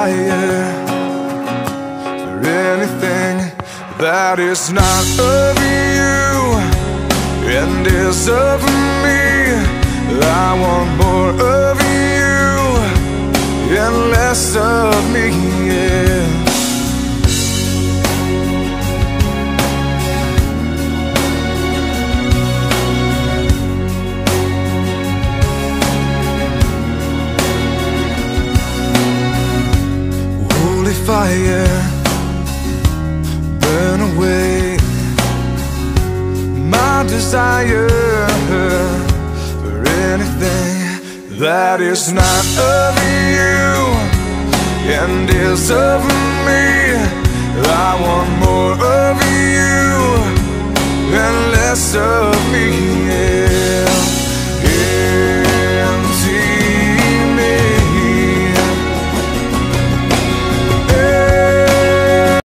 fire for anything that is not of you and is of me. I want more of you and less of me, yeah. Fire, burn away my desire for anything that is not of you and is of me. I want more of you and less of